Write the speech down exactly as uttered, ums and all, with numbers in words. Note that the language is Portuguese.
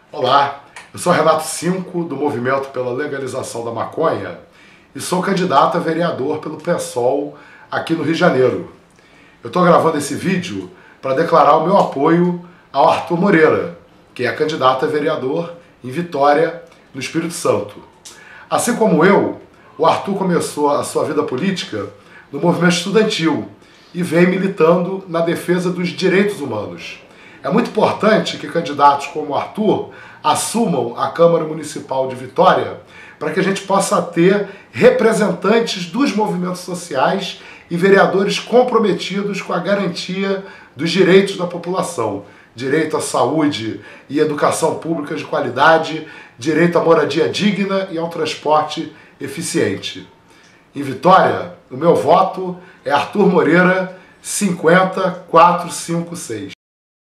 Olá, eu sou Renato Cinco, do Movimento pela Legalização da Maconha, e sou candidato a vereador pelo PSOL aqui no Rio de Janeiro. Eu estou gravando esse vídeo para declarar o meu apoio ao Arthur Moreira, que é candidato a vereador em Vitória, no Espírito Santo. Assim como eu, o Arthur começou a sua vida política no movimento estudantil e vem militando na defesa dos direitos humanos. É muito importante que candidatos como o Arthur assumam a Câmara Municipal de Vitória para que a gente possa ter representantes dos movimentos sociais e vereadores comprometidos com a garantia dos direitos da população. Direito à saúde e educação pública de qualidade, direito à moradia digna e ao transporte eficiente. Em Vitória, o meu voto é Arthur Moreira cinquenta quatrocentos e cinquenta e seis.